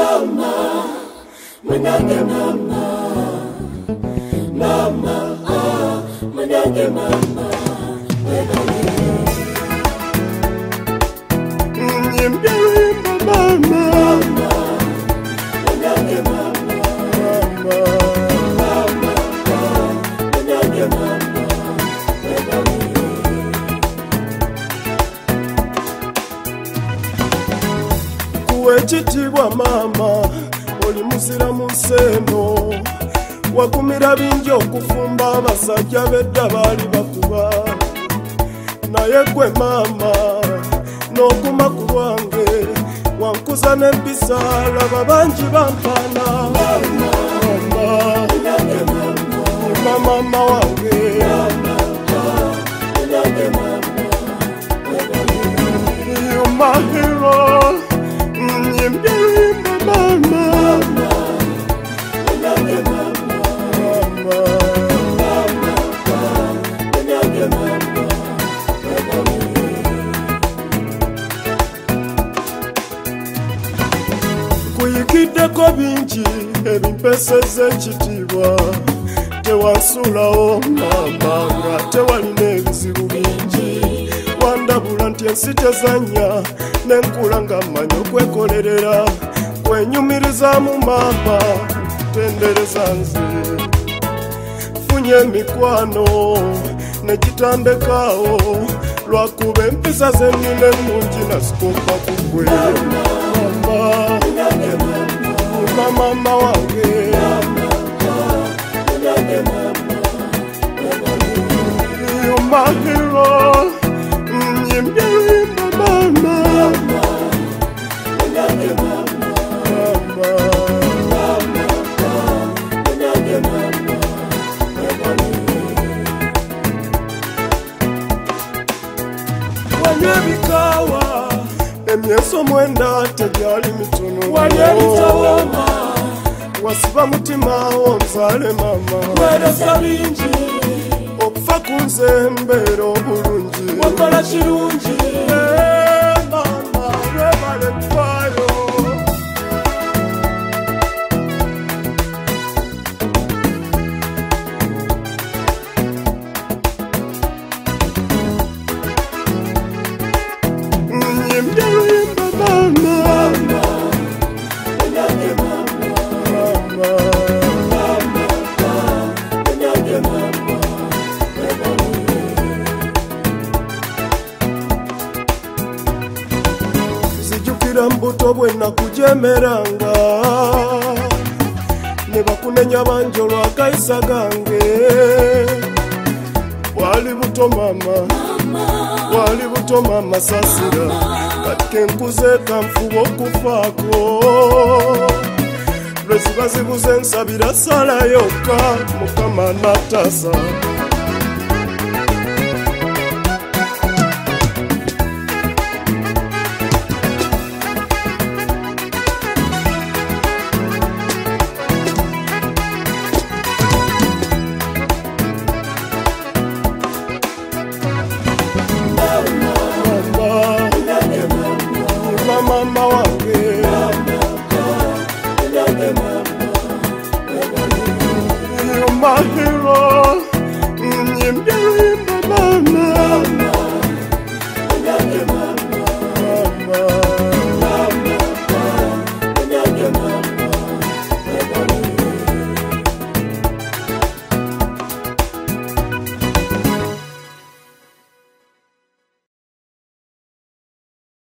Maama, munange Maama, Maama, munange Maama, nyimbe Maama, munange Maama, Maama, munange Maama, kuwekitibwa Maama, oli muziramu nseno, wakumira bingi okufumba abasajja bedda baali bakuba, naye gwe Maama n'okuma ku lwange wankuza n'empisa, laba bangi bampaana. Maama wange, you're my hero. Kuyikiddeko bingi ebimpeseza ekitiibwa, tewansulawo Maama nga tewalina ebizibu bingi, wandabula nti ensi tezanya nenkula nga mmanyi okwekolerera, kwenyumirizaamu Maama tendereza nze, funye emikwano negitandekaawo, lwakuba empisa zennina ennungi nazikopa ku ggwe Maama wange, you're my hero. Nyimbe Maama, wanywa ebikaawa emyeso mwenda tegyali mitono, wanywa ebitawooma wasiba mutima onzaale Maama, weereza bingi okufa kunze mbeera obulungi, wakola kirungi Maama, webale ggwayo. Nyimbe Maama, munange Maama, munange Maama, zijjukira mbuto bwe nakujemeranga, ne bakunenya bangi olw'akayisa gange, wali buto Maama, wali buto Maama sasira, kati kenkuze kanfuba okufaako, lwe ziba zibuze nsabira sala yokka Mukama n'ataasa.